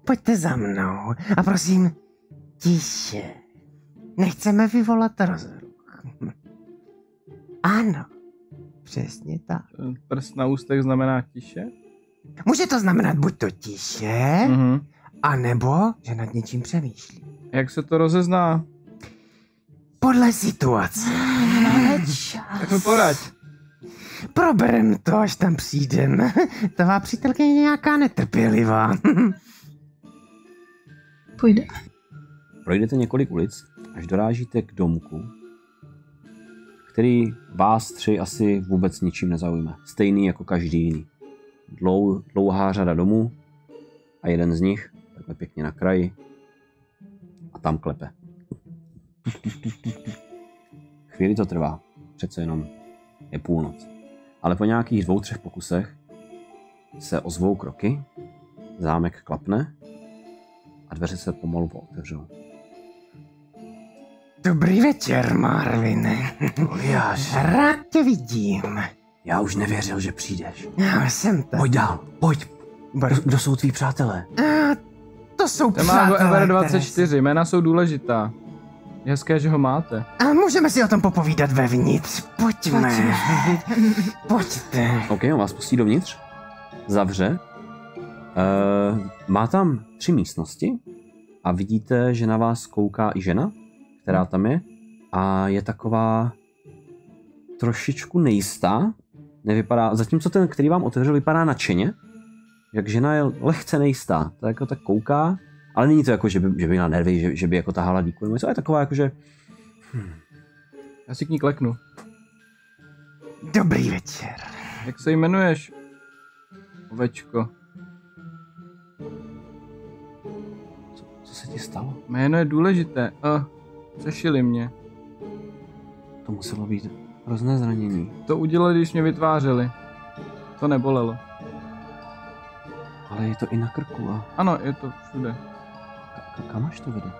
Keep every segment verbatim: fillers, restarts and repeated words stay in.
pojďte za mnou. A prosím, tiše. Nechceme vyvolat rozruch. Ano, přesně tak. Prst na ústech znamená tiše? Může to znamenat buď to tiše, Mhm. anebo, že nad něčím přemýšlí. Jak se to rozezná? Podle situace. Tak mi poraď. Proberem to, až tam přijdem. Tvá přítelkyně je nějaká netrpělivá. Půjde. Projdete několik ulic, až dorážíte k domku, který vás tři asi vůbec ničím nezaujme. Stejný jako každý jiný. Dlou, dlouhá řada domů a jeden z nich, takhle pěkně na kraji, a tam klepe. Chvíli to trvá, přece jenom je půlnoc. Ale po nějakých dvou, třech pokusech se ozvou kroky, zámek klapne a dveře se pomalu pootevřou. Dobrý večer, Marvine. Oliáš, Rád tě vidím. já už nevěřil, že přijdeš. Já jsem tady. Pojď dál, pojď. Kdo, kdo jsou tví přátelé? A to jsou To má přátelé, Ever které dvacet čtyři, jména jsou důležitá. Je hezké, že ho máte. A můžeme si o tom popovídat vevnitř. Pojďme. Pojďte. OK, on vás pustí dovnitř, zavře. Uh, má tam tři místnosti a vidíte, že na vás kouká i žena, která tam je a je taková trošičku nejistá. Nevypadá, zatímco ten, který vám otevřel, vypadá nadšeně, jak žena je lehce nejistá. Tak jako tak kouká, ale není to jako, že by, že by na nervy, že, že by jako tahala díku nebo něco, je taková jako, že... Hm. Já si k ní kleknu. Dobrý večer. Jak se jmenuješ? Ovečko. Co, co se ti stalo? Jméno je důležité. A sešili mě. To muselo být hrozné zranění. To udělali, když mě vytvářeli. To nebolelo. Ale je to i na krku a Ano, je to všude. ka- kam až to vede?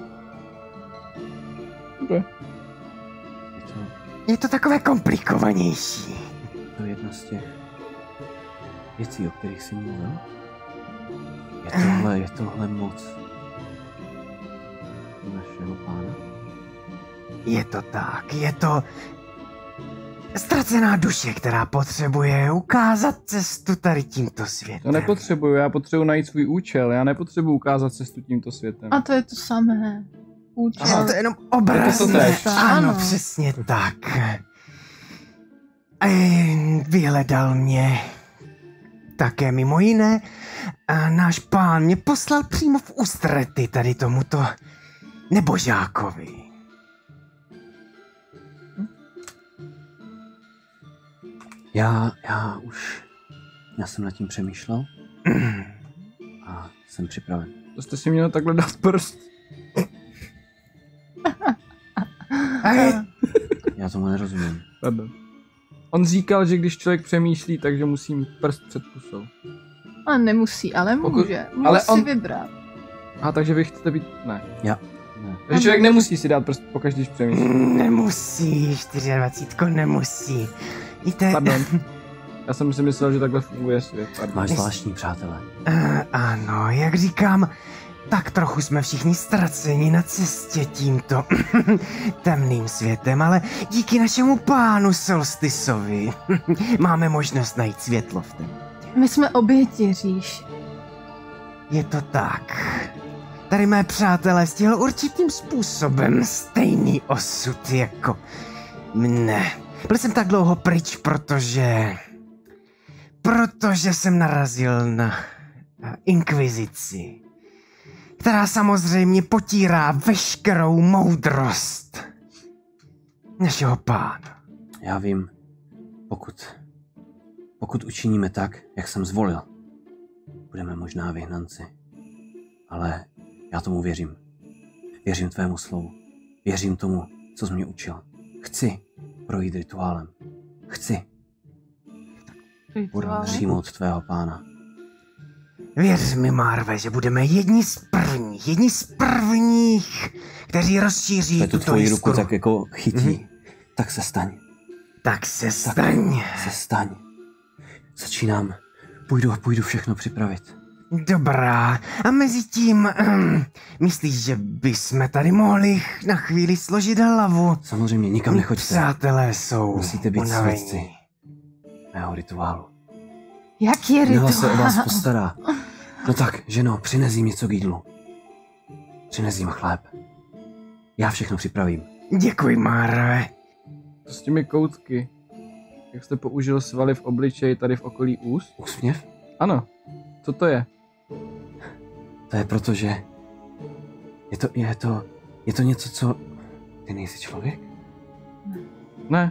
Kde? Je to, Je to takové komplikovanější. to je jedna z těch věcí, o kterých jsi mluvil? Je tohle, je tohle moc našeho pána? Je to tak, je to ztracená duše, která potřebuje ukázat cestu tady tímto světem. To nepotřebuju, já potřebuji najít svůj účel, já nepotřebuji ukázat cestu tímto světem. A to je to samé. Účel. Aha, to je jenom obraz. To je to též. Ano, Ano. přesně tak. E, vyhledal mě také mimo jiné a náš pán mě poslal přímo v ústrety tady tomuto nebožákovi. Já, já už, já jsem nad tím přemýšlel a jsem připraven. To jste si měl takhle dát prst. E, Já tomu nerozumím. Pardon. On říkal, že když člověk přemýšlí, takže musí mít prst před pusou. A nemusí, ale Pokud- může. Může ale si on- vybrat. A takže vy chcete být... Ne. Já, ne. Takže člověk nemusí si dát prst pokaždý, když přemýšlí. nemusí, dvacet čtyři nemusí. Víte, Pardon. Já jsem si myslel, že takhle funguje svět. Pardon. Máš zvláštní přátelé. Uh, ano, jak říkám, tak trochu jsme všichni ztraceni na cestě tímto temným světem, ale díky našemu pánu Solstisovi máme možnost najít světlo v tom. My jsme oběti, říš. Je to tak. Tady mé přátelé stihl určitým způsobem stejný osud jako mne. Byl jsem tak dlouho pryč, protože... Protože jsem narazil na eh, inkvizici, která samozřejmě potírá veškerou moudrost našeho pána. Já vím, pokud, pokud učiníme tak, jak jsem zvolil, budeme možná vyhnanci. Ale já tomu věřím. Věřím tvému slovu. Věřím tomu, co jsi mě učil. Chci projít rituálem. Chci. Budu přijmout tvého pána. Věř mi, Marve, že budeme jedni z prvních, jedni z prvních, kteří rozšíří Když tu tuto tvoji ruku jiskru. tak jako chytí, Mhm. tak se staň. Tak se Tak staň. se staň. Začínám. Půjdu, půjdu všechno připravit. Dobrá, a mezi tím, um, myslíš, že bychom tady mohli na chvíli složit hlavu? Samozřejmě, nikam nechoďte. Přátelé jsou Musíte být unavení. svědci mého rituálu. Jak je Nela rituál? se o vás postará. No tak, ženo, přines jim něco k jídlu. Přines jim chléb. Já všechno připravím. Děkuji, Marve. Co s těmi koutky? Jak jste použil svaly v obličeji tady v okolí úst? Úsměv? Ano. Co to je? To je proto, že je to, je to, je to něco, co... Ty nejsi člověk? Ne.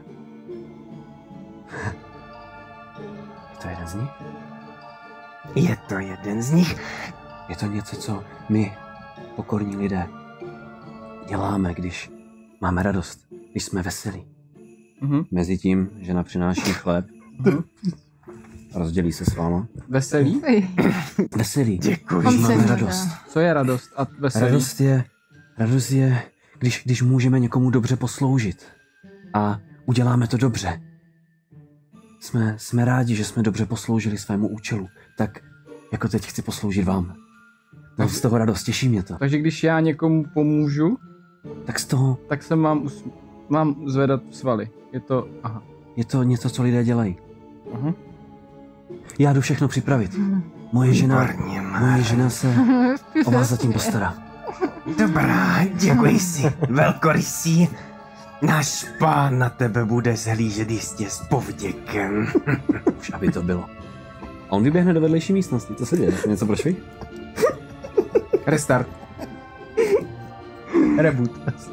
Je to jeden z nich? Je to jeden z nich. Je to něco, co my, pokorní lidé, děláme, když máme radost, když jsme veselí. Mhm. Mezitím žena přináší chléb, Mhm. rozdělí se s váma. Veselý? Veselí, Děkuji. když On se máme nedá. radost. Co je radost a veselý? Radost je, radost je, když, když můžeme někomu dobře posloužit. A uděláme to dobře. Jsme, jsme rádi, že jsme dobře posloužili svému účelu. Tak jako teď chci posloužit vám. Mám z toho radost, těší mě to. Takže když já někomu pomůžu, Tak z toho tak se mám, us... mám zvedat svaly. Je to... Aha. je to něco, co lidé dělají. Aha. Já jdu všechno připravit. Moje žena, Výborně, moje Marve. žena se o vás zatím postará. Dobrá, děkuji si, velkorysí. Náš pán na tebe bude zhlížet jistě s povděkem. Už aby to bylo. A on vyběhne do vedlejší místnosti. Co se děje? Něco prošli? Restart. Reboot.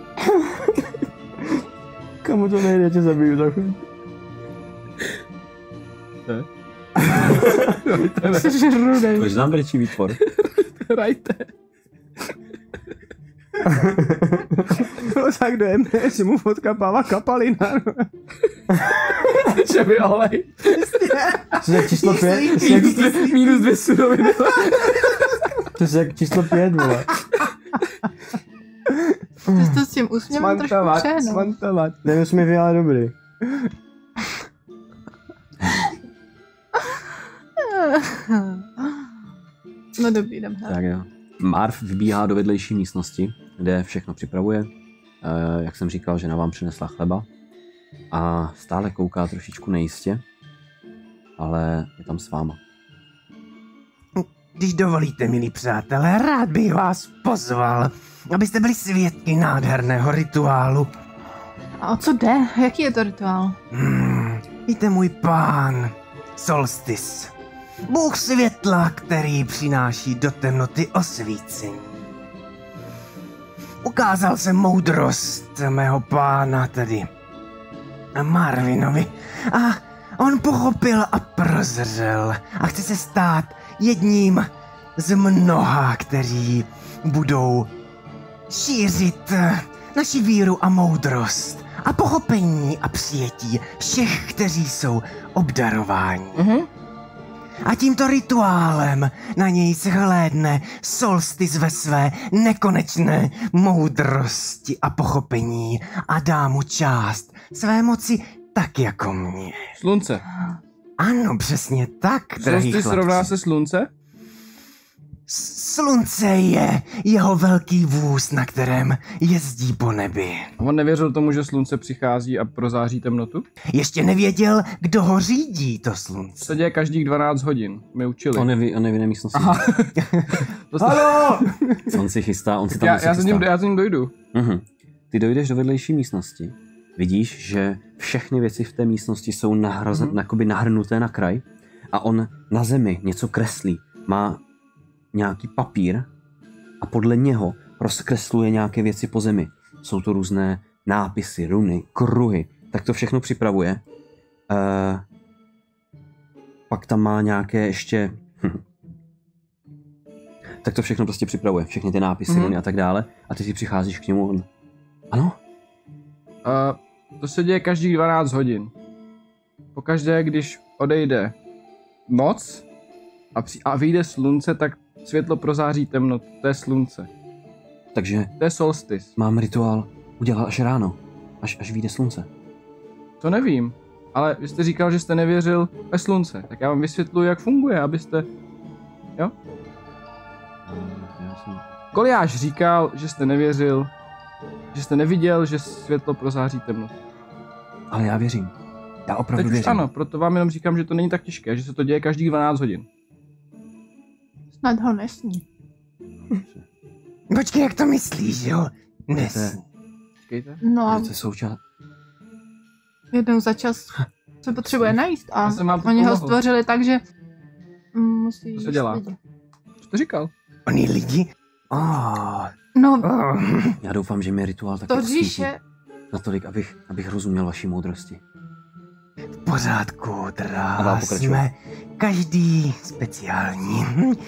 Kamu to nejde, tě zabiju za chvíli. Jsi rudej. Proč nám brečí výtvor? Hrajte. No tak jdeme, že mu odkapává kapalina. Že mi olej. To je jak číslo pět? To je jak, Minus dvě, minus dvě suroviny. to je jak číslo pět, vole. Ty jsi to s tím úsměvem trošku přehnul. smantovat. Ten úsměv je ale dobrý. No dobrý, jdem hrát. Tak jo. Marv vybíhá do vedlejší místnosti, kde všechno připravuje. E, jak jsem říkal, že na vám přinesla chleba. A stále kouká trošičku nejistě, ale je tam s váma. Když dovolíte, milí přátelé, rád bych vás pozval, abyste byli svědky nádherného rituálu. A o co jde? Jaký je to rituál? Hmm, víte, můj pán, Solstis, bůh světla, který přináší do temnoty osvícení. Ukázal se moudrost mého pána, tedy Marvinovi, a on pochopil a prozřel a chce se stát jedním z mnoha, kteří budou šířit naši víru a moudrost a pochopení a přijetí všech, kteří jsou obdarováni. Mhm. A tímto rituálem na něj se hlédne Solstis ve své nekonečné moudrosti a pochopení a dá mu část své moci tak jako mě. Slunce. Ano, přesně tak, drahý Solstice chlapci. rovná se slunce? Slunce je jeho velký vůz, na kterém jezdí po nebi. A on nevěřil tomu, že slunce přichází a prozáří temnotu? Ještě nevěděl, kdo ho řídí, to To slunce. se děje každých dvanáct hodin. My učili. On je, v- on je v jiné místnosti. To jste- Halo! On si chystá, on si tam já, něco já, za chystá. ním, já za ním dojdu. Mhm. Ty dojdeš do vedlejší místnosti. Vidíš, že všechny věci v té místnosti jsou nahrazen, Mhm. mm-hmm. nahrnuté na kraj a on na zemi něco kreslí. Má nějaký papír a podle něho rozkresluje nějaké věci po zemi. Jsou to různé nápisy, runy, kruhy. Tak to všechno připravuje. Uh, pak tam má nějaké ještě... tak to všechno prostě připravuje. Všechny ty nápisy, Mhm. mm-hmm. runy a tak dále. A ty si přicházíš k němu. On... Ano? Uh, to se děje každých dvanáct hodin. Pokaždé, když odejde noc a, při- a vyjde slunce, tak světlo prozáří temnotu. To je slunce. Takže To je solstice. mám rituál udělat až ráno. Až, až vyjde slunce. To nevím. Ale vy jste říkal, že jste nevěřil ve slunce. Tak já vám vysvětluji, jak funguje, abyste... Jo? Já jsem... Goliáš říkal, že jste nevěřil, že jste neviděl, že světlo prozáří temnotu. Ale já věřím. Já opravdu Teď už věřím. ano, proto vám jenom říkám, že to není tak těžké, že se to děje každých dvanáct hodin. Snad ho nesní. Počkej, jak to myslíš, jo? Nesní. Počkejte. No a To je součást. jednou za čas se potřebuje najíst a Já jsem vám to oni ho pomohl. stvořili tak, že musí Co se jíst dělá? lidi. Co to říkal? Oni lidi? Oh, No, oh. Já doufám, že mi rituál taky to osvítí říše, natolik, abych, abych rozuměl vaší moudrosti. V pořádku, A dál drá, pokračuj. jsme každý speciální.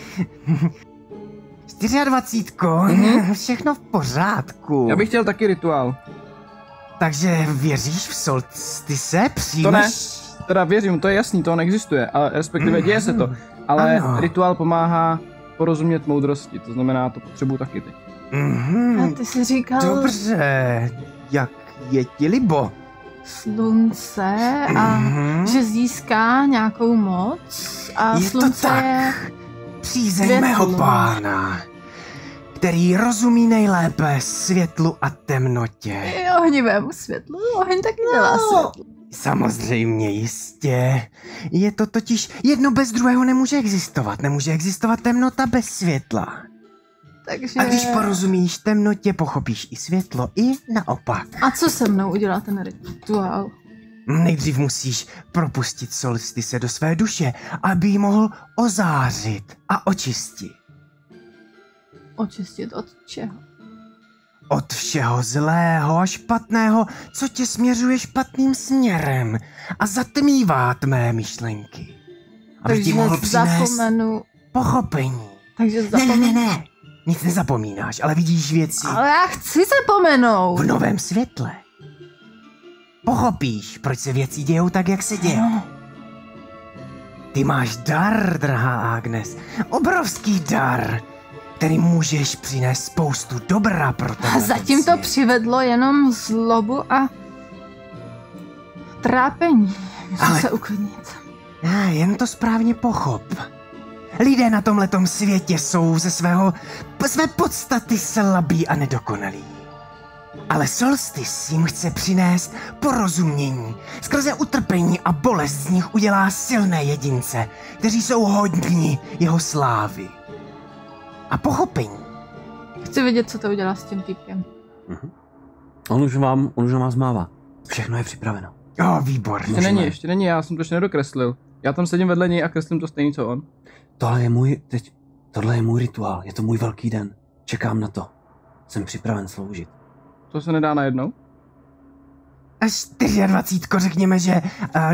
čtyřiadvacítko, Mhm. všechno v pořádku. Já bych chtěl taky rituál. Takže věříš v solstice? Přijmeš? To ne. Teda věřím, to je jasný, to neexistuje, ale respektive děje se to. Ale Ano. rituál pomáhá porozumět moudrosti, to znamená, to potřebuju taky teď. Mhm. a ty jsi říkal Dobře, jak je ti libo? slunce a Mhm. že získá nějakou moc a Je to slunce tak. je... Přízeň Světlo. mého pána, který rozumí nejlépe světlu a temnotě. je ohnivému světlu, oheň taky dělá světlo. Samozřejmě, jistě. Je to totiž jedno bez druhého nemůže existovat. Nemůže existovat temnota bez světla. Takže... A když porozumíš temnotě, pochopíš i světlo, i naopak. A co se mnou udělá ten rituál? Nejdřív musíš propustit solstice do své duše, aby ji mohl ozářit a očistit. Očistit od čeho? Od všeho zlého a špatného, co tě směřuje špatným směrem a zatmívá tmé myšlenky. Aby ti Takže mohl přinést zapomenu... pochopení. Takže Ne, zapomenu... ne, ne, ne. Nic nezapomínáš, ale vidíš věci Ale já chci zapomenout. v novém světle. Pochopíš, proč se věci dějou tak, jak se dějí. No, Ty máš dar, drahá Agnes. Obrovský dar, který můžeš přinést spoustu dobra pro ten a zatím to svět. přivedlo jenom zlobu a trápení. Musím Ale- se uklidnit. Ne, jen to správně pochop. Lidé na tomhletom světě jsou ze svého, své podstaty slabí a nedokonalí. Ale solstice jim chce přinést porozumění. Skrze utrpení a bolest z nich udělá silné jedince, kteří jsou hodní jeho slávy. A pochopení. Chci vidět, co to udělá s tím týpkem. Mhm. On už vám, on už vám zmává. Všechno je připraveno. O, výborně. Ještě není, ještě není, já jsem to ještě nedokreslil. Já tam sedím vedle něj a kreslím to stejný, co on. Tohle je můj, teď, tohle je můj rituál, je to můj velký den. Čekám na to. Jsem připraven sloužit. To se nedá najednou? A čtyřiadvacítko, řekněme, že uh,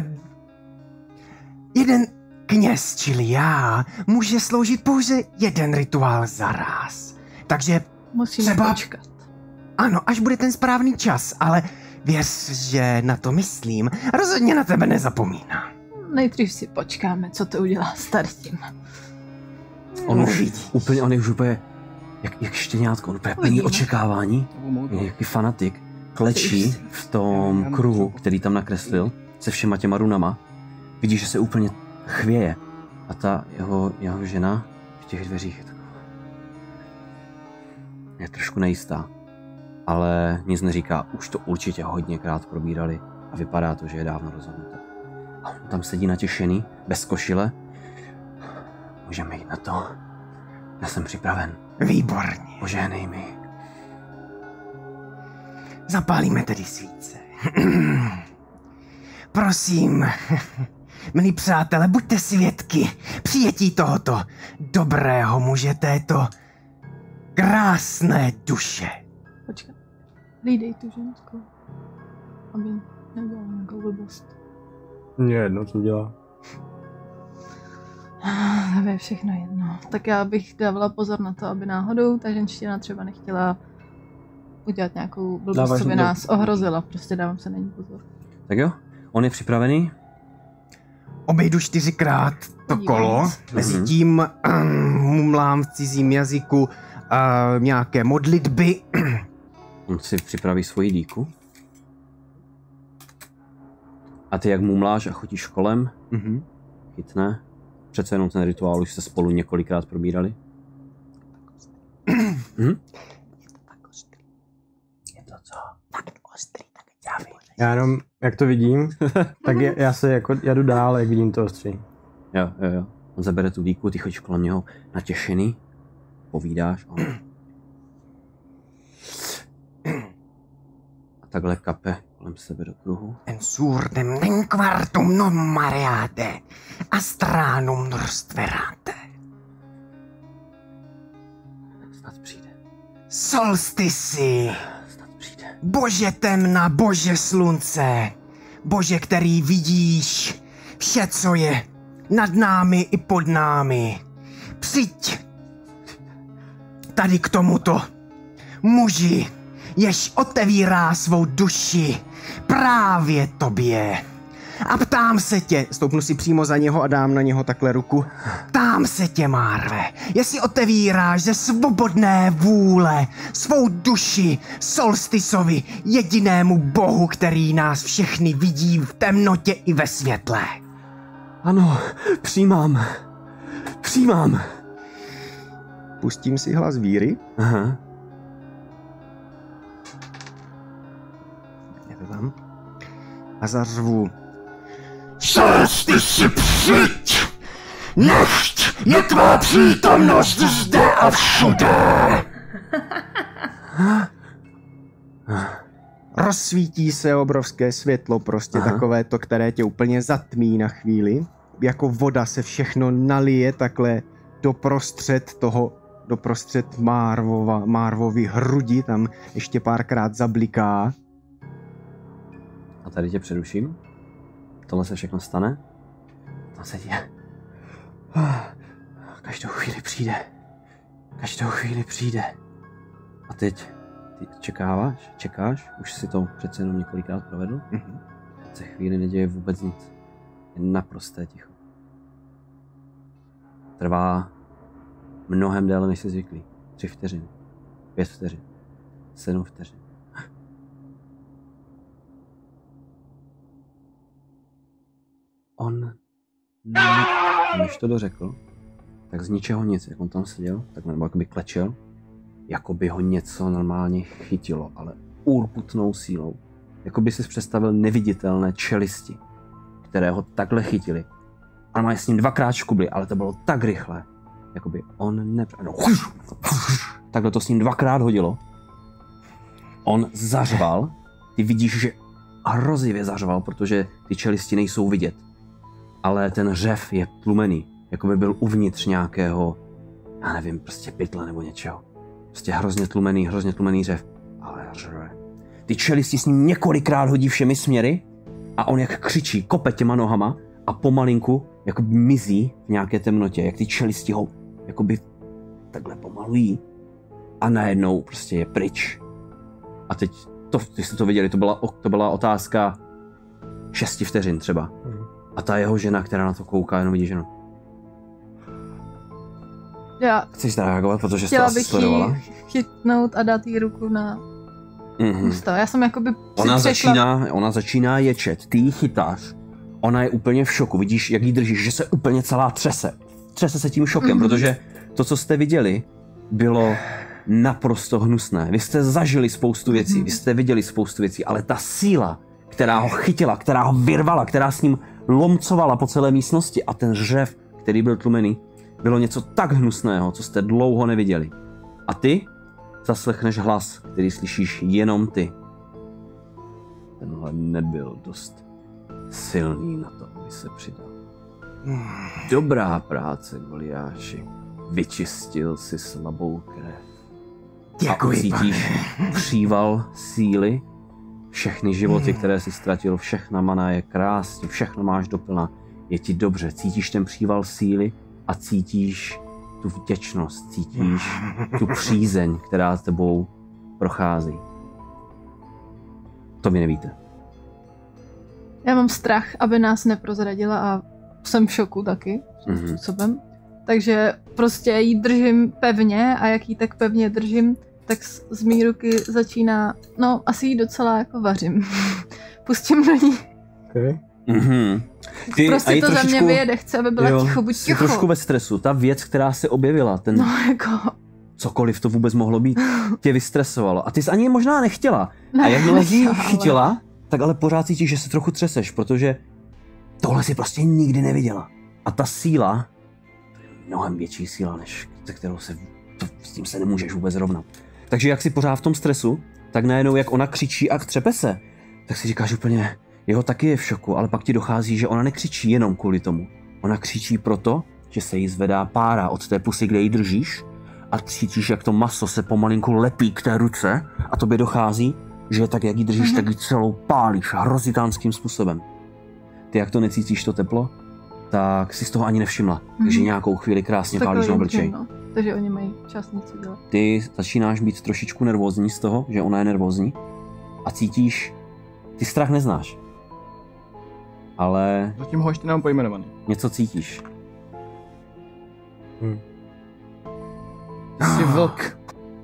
jeden kněz, čili já, může sloužit pouze jeden rituál za ráz. Takže Musíme Třeba- počkat. ano, až bude ten správný čas, ale věř, že na to myslím. Rozhodně na tebe nezapomínám. Nejdřív si počkáme, co to udělá s tady tím. On už Uvidíš. úplně, on je už úplně, jak, jak štěňátko, on úplně plný Uvidíme. očekávání. Je jaký fanatik. Klečí v tom kruhu, který tam nakreslil, se všema těma runama. Vidíš, že se úplně chvěje. A ta jeho, jeho žena v těch dveřích je taková. Je trošku nejistá. Ale nic neříká, už to určitě hodněkrát probírali a vypadá to, že je dávno rozhodnuto. A on tam sedí natěšený, bez košile. Můžeme jít na to. Já jsem připraven. Výborně. Požehnej mi. Zapálíme tedy svíce. Prosím, milí přátelé, buďte svědky přijetí tohoto dobrého muže, této krásné duše. Počkat. Hlídej tu ženskou. Aby neudělala nějakou blbost. Mně jedno, co dělá. To je všechno jedno. Tak já bych dávala pozor na to, aby náhodou ta ženština třeba nechtěla udělat nějakou blbost, Dáváš co by na to- nás ohrozila. Prostě dávám se na ní pozor. Tak jo, on je připravený? Obejdu čtyřikrát to Podívám kolo, se. mezi tím um, mumlám v cizím jazyku uh, nějaké modlitby. On si připraví svoji díku. A ty jak mumláš a chodíš kolem, Mhm. chytne. Přece jenom ten rituál už se spolu několikrát probírali. Mhm. Je to tak ostrý. Je to co? Tak ostrý, tak já vím. Já jenom, jak to vidím, tak je, já se jako, já jdu dál, jak vidím to ostří. Jo, jo, jo. On zabere tu dýku, ty chodíš kolem něho natěšený, povídáš. On... A takhle kape kolem sebe do kruhu. En suurtem den quartum non mareate, astranum norstverate. Snad přijde. Solstici, Snad přijde. bože temna, bože slunce, bože, který vidíš vše, co je nad námi i pod námi. Přijď tady k tomuto muži, jež otevírá svou duši právě tobě. A ptám se tě, stoupnu si přímo za něho a dám na něho takhle ruku. Ptám se tě, Marve, jestli otevíráš ze svobodné vůle svou duši Solsticovi, jedinému bohu, který nás všechny vidí v temnotě i ve světle. Ano, přijímám. Přijímám. Pustím si hlas víry. Aha. Je to tam? A zařvu. Solstici, přijď! Nechť je tvá přítomnost zde a všude! Rozsvítí se obrovské světlo, prostě Aha. takové to, které tě úplně zatmí na chvíli. Jako voda se všechno nalije takhle doprostřed toho, doprostřed Marvova, Marvovy hrudi, tam ještě párkrát zabliká. A tady tě přeruším. Tohle se všechno stane. Tam se děje. Každou chvíli přijde. Každou chvíli přijde. A teď ty čekáváš, čekáš, už si to přece jenom několikrát provedl. Mhm. Teď se chvíli neděje vůbec nic. Je naprosté ticho. Trvá mnohem déle, než jsi zvyklý. Tři vteřiny, pět vteřin, sedm vteřin. On, než to dořekl, tak z ničeho nic, jak on tam seděl, tak nebo jakoby klečel, jako by ho něco normálně chytilo, ale urputnou sílou. Jako by si představil neviditelné čelisti, které ho takhle chytili. A má s ním dvakrát škubli, ale to bylo tak rychle, jakoby on ne... No, takhle to s ním dvakrát hodilo. On zařval, ty vidíš, že hrozivě zařval, protože ty čelisti nejsou vidět. Ale ten řev je tlumený, jako by byl uvnitř nějakého, já nevím, prostě pytle nebo něčeho. Prostě hrozně tlumený, hrozně tlumený řev. Ale řve. Ty čelisti s ním několikrát hodí všemi směry a on jak křičí, kope těma nohama a pomalinku jakoby mizí v nějaké temnotě, jak ty čelisti ho jakoby takhle pomalují a najednou prostě je pryč. A teď, to, když jste to viděli, to byla, to byla otázka šesti vteřin třeba. A ta jeho žena, která na to kouká, jenom vidí ženu. Já Chceš zareagovat, protože jsi to chtěla asi bych sledovala? jí chytnout a dát jí ruku na Mhm. ústa. Já jsem jakoby Ona si přešla- začíná, ona začíná ječet, ty ji chytáš. Ona je úplně v šoku, vidíš, jak jí držíš, že se úplně celá třese. Třese se tím šokem, Mhm. protože to, co jste viděli, bylo naprosto hnusné. Vy jste zažili spoustu věcí, Mhm. vy jste viděli spoustu věcí, ale ta síla, která ho chytila, která ho vyrvala, která s ním lomcovala po celé místnosti a ten řev, který byl tlumený, bylo něco tak hnusného, co jste dlouho neviděli. A ty zaslechneš hlas, který slyšíš jenom ty. Tenhle nebyl dost silný na to, aby se přidal. Dobrá práce, Goliáši. Vyčistil si slabou krev. A Děkuji, cítíš příval síly. Všechny životy, které jsi ztratil, všechna mana je krásně, všechno máš doplna. Je ti dobře, cítíš ten příval síly a cítíš tu vděčnost, cítíš tu přízeň, která s tebou prochází. To vy nevíte. Já mám strach, aby nás neprozradila a jsem v šoku taky, Mhm. způsobem. Takže prostě jí držím pevně a jak jí tak pevně držím, tak z, z mý ruky začíná, no asi jí docela jako vařím. Pustím do ní. Okay. Mhm. Ty, a Prostě jí to ze mě trošičku- vyjede, chce, aby byla jo, ticho, buď jsi ticho. trošku ve stresu. Ta věc, která se objevila, ten, No jako, cokoliv to vůbec mohlo být, tě vystresovalo. A ty jsi ani možná nechtěla. A jakmile jsi ji chytila, tak ale pořád cítíš, že se trochu třeseš, protože tohle si prostě nikdy neviděla. A ta síla, to je mnohem větší síla, než se kterou se, to, s tím se nemůžeš vůbec rovnat. Takže jak jsi pořád v tom stresu, tak najednou jak ona křičí a třepe se, tak si říkáš úplně, jeho taky je v šoku, ale pak ti dochází, že ona nekřičí jenom kvůli tomu. Ona křičí proto, že se jí zvedá pára od té pusy, kde ji držíš, a cítíš, jak to maso se pomalinku lepí k té ruce a tobě dochází, že tak, jak ji držíš, mm-hmm. tak ji celou pálíš hrozitánským způsobem. Ty, jak to necítíš, to teplo, tak si z toho ani nevšimla. Mm-hmm. Takže nějakou chvíli krásně tak pálíš na obličej. No. Takže oni mají čas něco dělat. Ty začínáš být trošičku nervózní z toho, že ona je nervózní a cítíš, ty strach neznáš. Ale... Zatím ho ještě nemám pojmenovaný. Něco cítíš. Hm. Ty jsi vlk.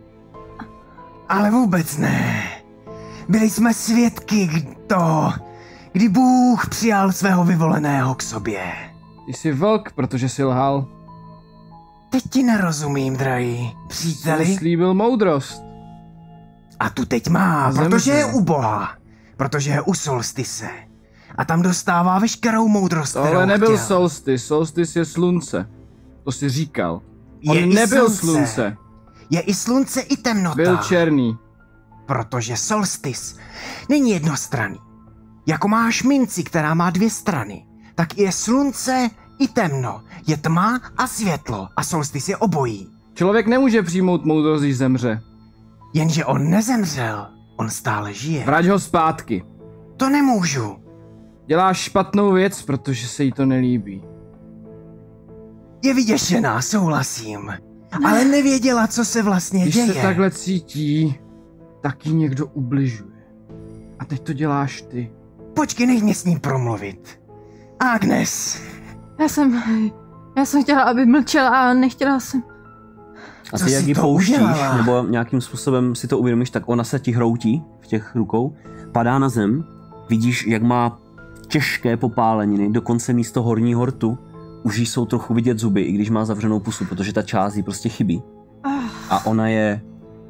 Ale vůbec ne. Byli jsme svědky to, kdy Bůh přijal svého vyvoleného k sobě. Ty jsi vlk, protože jsi lhal. Teď ti nerozumím, drahý příteli. Jsi slíbil moudrost. A tu teď má, Zemřel. protože je u Boha. Protože je u Solstice. A tam dostává veškerou moudrost, kterou Tohle nebyl chtěl. Solstice, Solstice je slunce. To jsi říkal. On Je i nebyl slunce. slunce. Je i slunce, i temnota. Byl černý. Protože Solstice není jednostranný. Jako máš minci, která má dvě strany, tak je slunce i temno. Je tma a světlo a Solstice je obojí. Člověk nemůže přijmout moudrost, když zemře. Jenže on nezemřel, on stále žije. Vrať ho zpátky. To nemůžu. Děláš špatnou věc, protože se jí to nelíbí. Je vyděšená, souhlasím. Ale nevěděla, co se vlastně Když děje. se takhle cítí, tak jí někdo ubližuje. A teď to děláš ty. Počkej, nech mě s ním promluvit. Agnes, Já jsem... Já jsem chtěla, aby mlčela a nechtěla jsem... A Co ty jak jsi ji to pouštíš, udělala? nebo nějakým způsobem si to uvědomíš, tak ona se ti hroutí v těch rukou, padá na zem, vidíš, jak má těžké popáleniny, dokonce místo horního rtu, už jí jsou trochu vidět zuby, i když má zavřenou pusu, protože ta část jí prostě chybí. A ona je...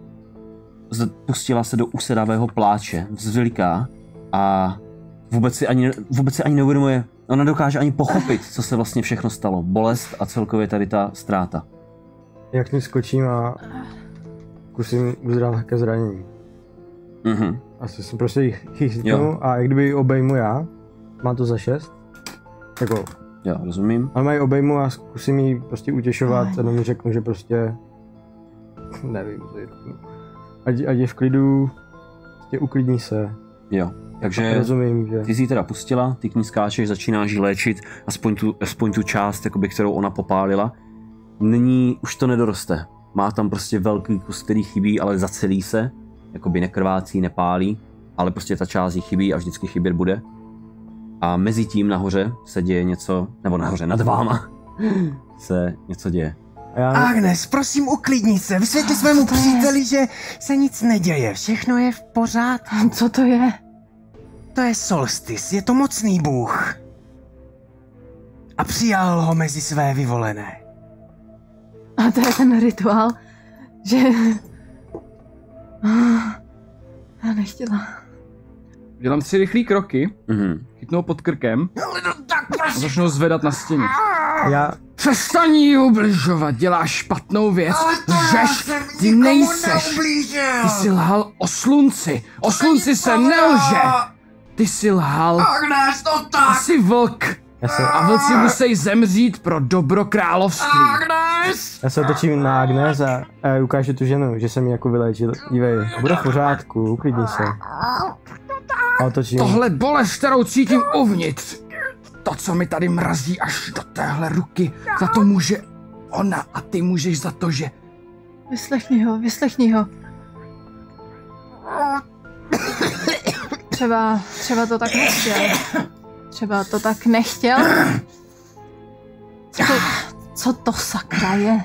pustila se do usedavého pláče, vzveliká a vůbec si ani, vůbec si ani neuvědomuje, ona dokáže ani pochopit, co se vlastně všechno stalo. Bolest a celkově tady ta ztráta. Jak tím skočím a zkusím uzdravit také zranění. Mhm. Asi jsem prostě jich Jo. chytnu a jak kdyby ji obejmu já, mám to za šest, jako, Jo, rozumím. ale mají obejmu a zkusím jí prostě utěšovat a mi řeknu, že prostě, nevím, co jí řeknu. Ať, ať je v klidu, prostě uklidní se. Jo, takže Rozumím, že... ty jsi ji teda pustila, ty k ní skáčeš, začínáš ji léčit, aspoň tu, aspoň tu část, jakoby, kterou ona popálila. Nyní už to nedoroste. Má tam prostě velký kus, který chybí, ale zacelí se, jakoby nekrvácí, nepálí, ale prostě ta část jí chybí a vždycky chybět bude. A mezi tím nahoře se děje něco, nebo nahoře nad váma se něco děje. A já, Agnes, prosím uklidni se, vysvětli svému Co to je? příteli, že se nic neděje, všechno je v pořádku. Co to je? To je Solstice, je to mocný bůh. A přijal ho mezi své vyvolené. A to je ten rituál, že... Já nechtěla. Dělám tři rychlé kroky, Mhm. chytnu ho pod krkem a začnu ho zvedat na stěně. já, Přestaň jí ubližovat, děláš špatnou věc, lžeš, ty nejseš. Ty jsi lhal o slunci, o slunci se nelže. Ty jsi lhal, Agnes, to ty tak! jsi vlk já, se, a vlci musí zemřít pro dobro království. Agnes! já se otočím na Agnes a, a ukážu tu ženu, že jsem ji jako vylečil. Dívej, bude v pořádku, uklidni se. A otočím. Tohle bolest, kterou cítím uvnitř, to, co mi tady mrazí až do téhle ruky, za to může ona a ty můžeš za to, že... Vyslechni ho, vyslechni ho. Třeba, třeba to tak nechtěl. Třeba to tak nechtěl. Co, co to sakra je?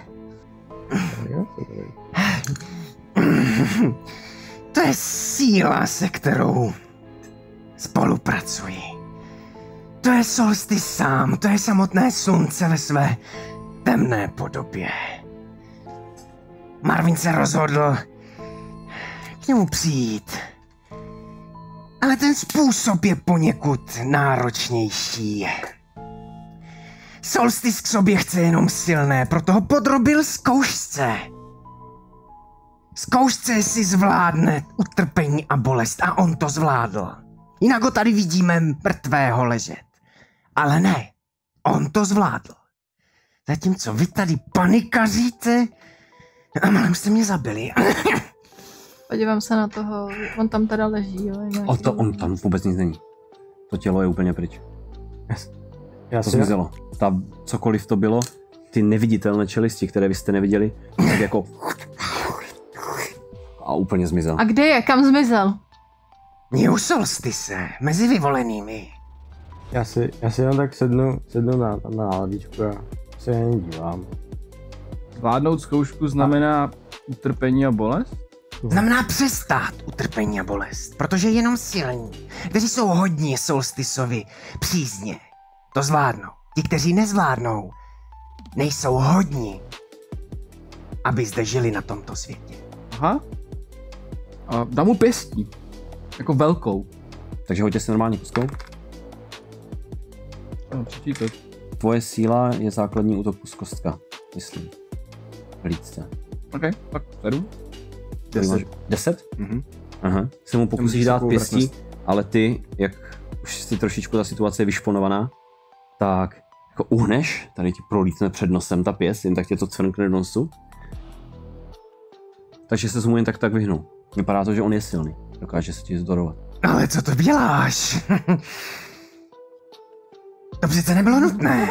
To je síla, se kterou spolupracuji. To je Solstice sám, to je samotné slunce ve své temné podobě. Marvin se rozhodl k němu přijít. Ale ten způsob je poněkud náročnější. Solstice k sobě chce jenom silné, proto ho podrobil zkoušce. Zkoušce, jestli zvládne utrpení a bolest, a on to zvládl. Jinak ho tady vidíme mrtvého ležet. Ale ne, on to zvládl. Zatímco vy tady panikaříte, a malem jste mě zabili. Podívám se na toho, on tam teda leží, jo. O to, on tam vůbec nic není. To tělo je úplně pryč. Já To si zmizelo. Ta, cokoliv to bylo, ty neviditelné čelisti, které vy jste neviděli, tak jako... A úplně zmizel. A kde je? Kam zmizel? New Solstice, mezi vyvolenými. Já si, já si jenom tak sednu, sednu na, na lavičku a se na něj dívám. Zvládnout zkoušku znamená utrpení a bolest? Znamená přestát utrpení a bolest, protože jenom silní, kteří jsou hodní Solsticovi přízně, to zvládnou. Ti, kteří nezvládnou, nejsou hodní, aby zde žili na tomto světě. Aha. A dám mu pěstí. Jako velkou. Takže hoďte si normální kostkou. No, přečítat. Tvoje síla je základní útok plus kostka, myslím. Lídce. OK, tak sedm. Deset. Deset? Mhm. Aha. Se mu pokusíš Musíš dát takovou pěstí, vratnost. ale ty, jak už si trošičku ta situace je vyšponovaná, tak jako uhneš, tady ti prolítne před nosem ta pěst, jen tak tě to cvrkne do nosu. Takže se mu jen tak tak vyhnul. Vypadá to, že on je silný. Dokáže se ti zdorovat. Ale co to děláš? To přece nebylo nutné.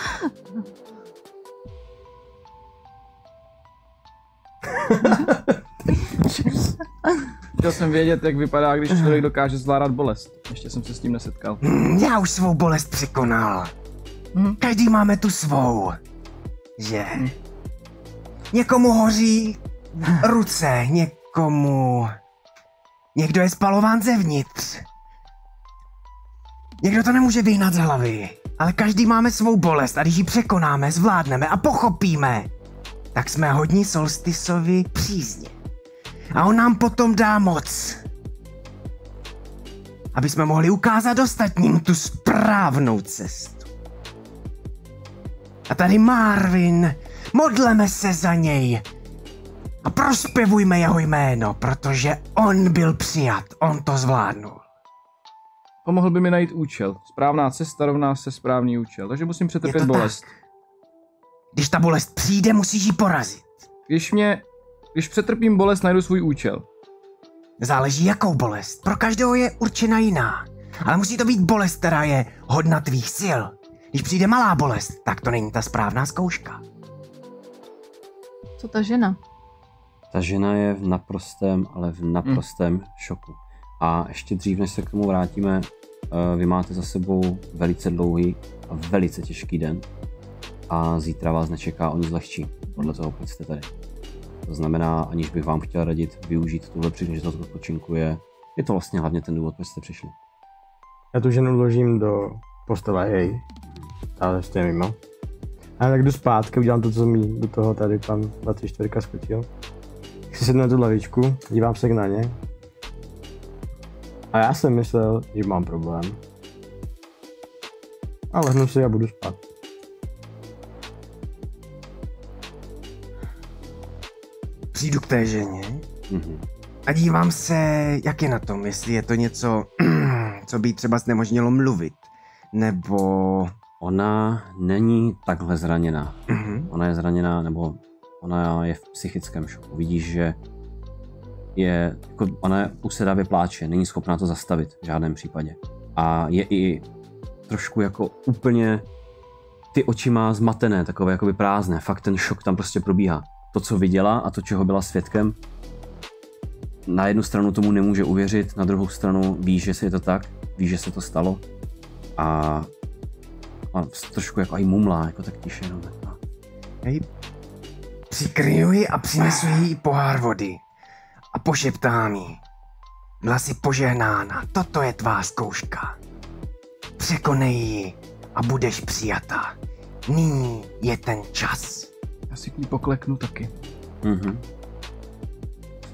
Chtěl jsem vědět, jak vypadá, když člověk dokáže zvládat bolest. Ještě jsem se s tím nesetkal. Hm, Já už svou bolest překonal. Mhm. Každý máme tu svou. Že? Někomu hoří ruce, někomu... Někdo je spalován zevnitř. Někdo to nemůže vyhnat z hlavy. Ale každý máme svou bolest a když ji překonáme, zvládneme a pochopíme, tak jsme hodní Solsticovi přízně. A on nám potom dá moc. Aby jsme mohli ukázat ostatním tu správnou cestu. A tady Marvin, modleme se za něj. A prospěvujme jeho jméno, protože on byl přijat, on to zvládnul. Pomohl by mi najít účel. Správná cesta rovná se správný účel, takže musím Je přetrpět to bolest. tak. Když ta bolest přijde, musíš ji porazit. Když mě, když přetrpím bolest, najdu svůj účel. Záleží jakou bolest. Pro každého je určena jiná. Ale musí to být bolest, která je hodna tvých sil. Když přijde malá bolest, tak to není ta správná zkouška. Co ta žena? Ta žena je v naprostém, ale v naprostém mm. šoku. A ještě dřív, než se k tomu vrátíme, vy máte za sebou velice dlouhý a velice těžký den. A zítra vás nečeká o nic lehčí, podle toho, proč jste tady. To znamená, aniž bych vám chtěl radit využít tuhle příležitost k odpočinku, je, je to vlastně hlavně ten důvod, proč jste přišli. Já tu ženu vložím do postele, jej. Ale ještě mimo. A tak jdu zpátky, udělám to, co mi do toho tady pan dva tři čtyři skočil. Si sednu na tu lavičku, dívám se na ně. A já jsem myslel, že mám problém. A lehnu si a budu spát. Přijdu k té ženě Mhm. a dívám se, jak je na tom, jestli je to něco, co by jí třeba znemožnilo mluvit, nebo... Ona není takhle zraněná. Mhm. Ona je zraněná, nebo ona je v psychickém šoku. Vidíš, že je, jako ona je usedavě pláče, není schopná to zastavit v žádném případě. A je i trošku jako úplně, ty oči má zmatené, takové jakoby prázdné, fakt ten šok tam prostě probíhá. To, co viděla a to, čeho byla svědkem, na jednu stranu tomu nemůže uvěřit, na druhou stranu ví, že se je to tak, ví, že se to stalo a, a trošku jako i mumlá, jako tak tiše jenom. Hej, přikryju ji a přinesu jí pohár vody. A pošeptám jí. Byla jsi požehnána, toto je tvá zkouška. Překonej ji a budeš přijata. Nyní je ten čas. Já si k ní pokleknu taky. Mhm.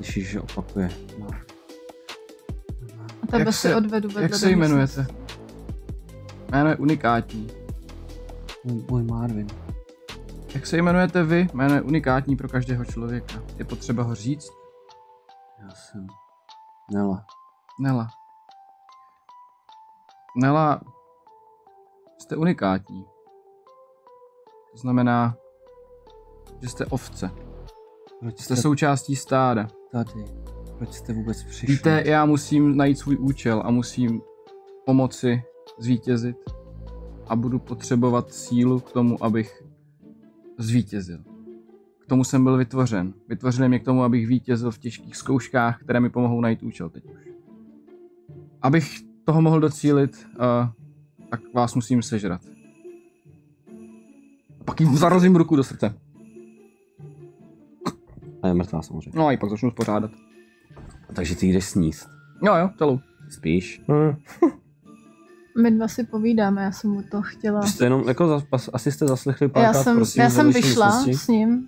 Slyšíš, že opakuje. No. A tebe Jak si se- odvedu vedle Jak do se jmenujete? místnosti. Jméno je unikátní. Můj, můj Marvin. Jak se jmenujete vy? Jméno je unikátní pro každého člověka. Je potřeba ho říct? Já jsem Nela. Nela. Nela, jste unikátní. To znamená, že jste ovce. Proč Jste součástí stáda. tady? Proč jste vůbec přišli? Víte, já musím najít svůj účel a musím pomoci zvítězit. A budu potřebovat sílu k tomu, abych zvítězil. K tomu jsem byl vytvořen. Vytvořili mě k tomu, abych vítězil v těžkých zkouškách, které mi pomohou najít účel teď už. Abych toho mohl docílit, uh, tak vás musím sežrat. A pak jim zarazím ruku do srdce. A je mrtvá samozřejmě. No a i pak začnu spořádat. Takže ty jdeš sníst. Jo jo, celou. Spíš? Hm. My dva si povídáme, já jsem mu to chtěla. Jste jenom, jako, zas, asi jste zaslechli Já párkrát, jsem, prosím, já ve jsem vaší vyšla místnosti. s ním.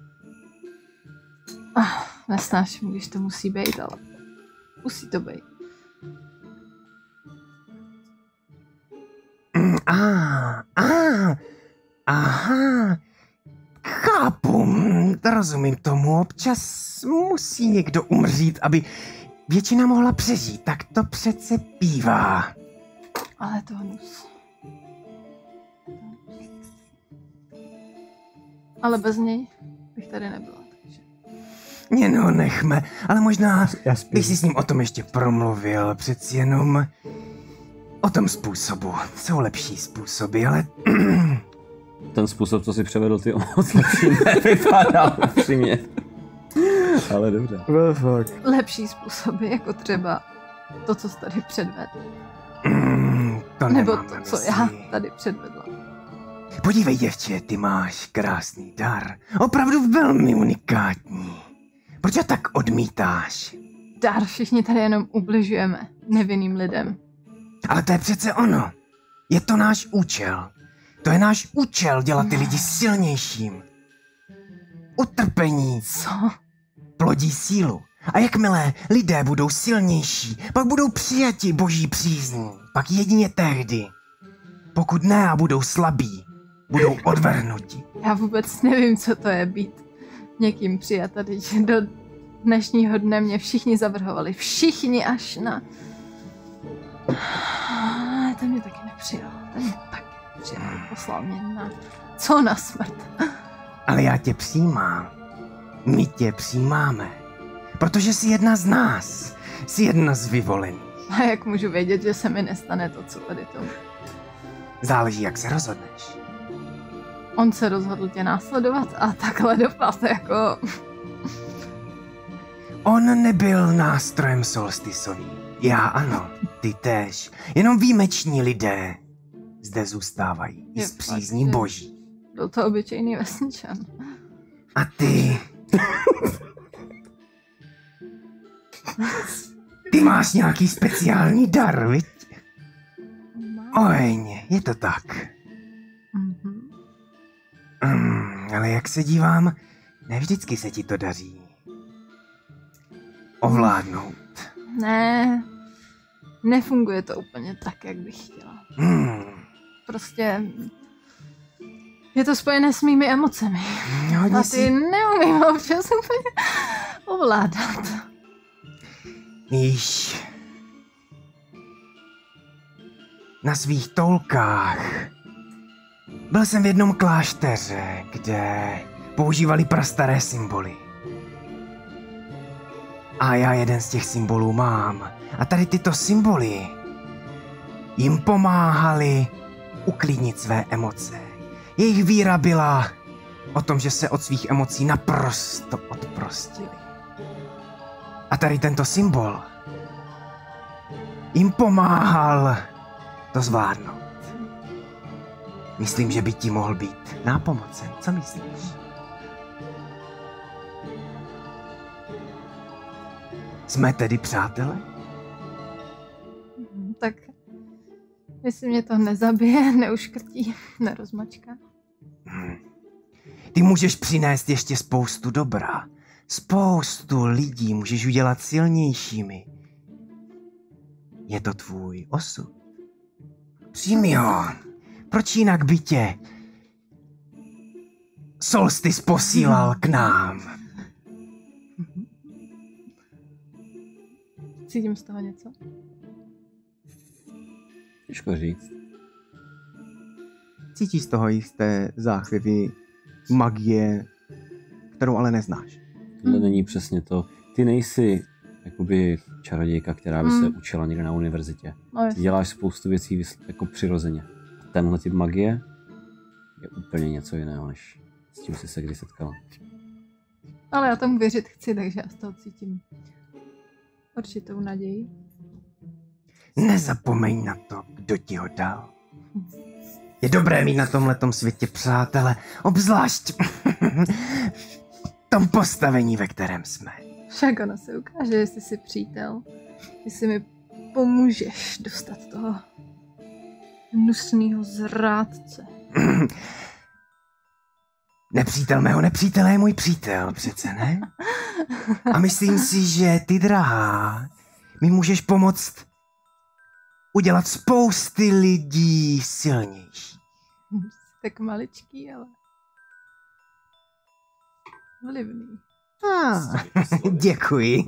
Ah, nesnáším, když to musí být, ale musí to být. Mm, A, a, aha, chápu, mm, rozumím tomu, občas musí někdo umřít, aby většina mohla přežít, tak to přece bývá. Ale to hnus. Ale bez něj bych tady nebyla, takže. Mě no, nechme, ale možná Já spím. bych si s ním o tom ještě promluvil, přeci jenom o tom způsobu. Jsou lepší způsoby, ale Ten způsob, co si převedl ty, moc lepší nevypadá upřímně. Ale dobře. Well, fuck. Lepší způsoby, jako třeba to, co jsi tady předvedl. mm, to Nebo nemám to, na co mysli. já tady předvedla. Podívej, děvče, ty máš krásný dar. Opravdu velmi unikátní. Proč ho tak odmítáš? Dár, všichni tady jenom ubližujeme nevinným lidem. Ale to je přece ono. Je to náš účel. To je náš účel dělat ty lidi silnějším. Utrpení Co? plodí sílu. A jakmile lidé budou silnější, pak budou přijati boží přízní. Pak jedině tehdy. Pokud ne a budou slabí, budou odvrhnuti. Já vůbec nevím, co to je být někým přijata, teď do dnešního dne mě všichni zavrhovali. Všichni až na... Ah, ten mě taky nepřijal. Ten mě taky nepřijal. Poslal mě na... Co na smrt? Ale já tě přijímám. My tě přijímáme. Protože jsi jedna z nás. Jsi jedna z vyvolených. A jak můžu vědět, že se mi nestane to, co tady to? Záleží, jak se rozhodneš. On se rozhodl tě následovat a takhle dopadl jako... On nebyl nástrojem solstisový. Já ano, ty též. Jenom výjimeční lidé zde zůstávají. I Je z fakt, přízní že- boží. Byl to obyčejný vesničan. A ty... Ty máš nějaký speciální dar, viď? Ojně, je to tak. Mhm. Mm, ale jak se dívám, ne vždycky se ti to daří. Ovládnout. Ne, nefunguje to úplně tak, jak bych chtěla. Hmm, Prostě je to spojené s mými emocemi. hodně A ty si... neumím občas úplně ovládat. Víš, na svých toulkách byl jsem v jednom klášteře, kde používali prastaré symboly. A já jeden z těch symbolů mám. A tady tyto symboly jim pomáhaly uklidnit své emoce. Jejich víra byla o tom, že se od svých emocí naprosto odprostili. A tady tento symbol jim pomáhal to zvládnout. Myslím, že by ti mohl být nápomocen. Co myslíš? Jsme tedy přátelé? Mhm, tak jestli mě to nezabije, neuškrtí, nerozmačká. Hm. Ty můžeš přinést ještě spoustu dobra. spoustu lidí můžeš udělat silnějšími. Je to tvůj osud. Přijmi ho. Proč jinak by tě Solstice posílal k nám? Cítím z toho něco? Těžko říct. Cítíš z toho jisté záchvěvy magie, kterou ale neznáš. Tohle není přesně to. Ty nejsi jakoby čarodějka, která by se učila někde na univerzitě. No, Ty děláš spoustu věcí jako přirozeně. A tenhle typ magie je úplně něco jiného, než s tím jsi se kdy setkala. Ale já tomu věřit chci, takže já z toho cítím určitou naději. Nezapomeň na to, kdo ti ho dal. Je dobré mít na tomhletom světě přátele, obzvlášť v tom postavení, ve kterém jsme. Však ono se ukáže, jestli jsi přítel. Jestli mi pomůžeš dostat toho hnusného zrádce. Nepřítel mého nepřítele je můj přítel, přece ne? A myslím si, že ty, drahá, mi můžeš pomoct udělat spousty lidí silnější. Tak maličký, ale vlivný. Ah, děkuji.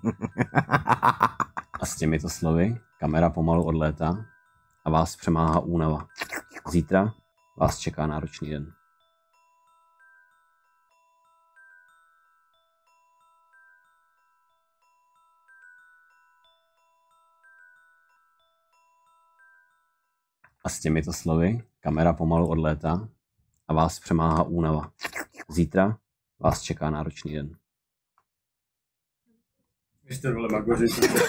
A s těmito slovy kamera pomalu odlétá a vás přemáhá únava. Zítra vás čeká náročný den. A s těmito slovy kamera pomalu odlétá a vás přemáhá únava. Zítra vás čeká náročný den. Vy jste vole magoři.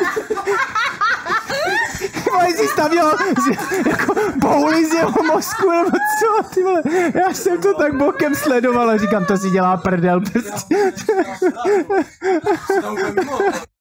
Vole, jsi stavil jako bouly z jeho mozku, nebo co, ty vole. Já jsem to tak bokem sledoval a říkám, to si dělá prdel prostě.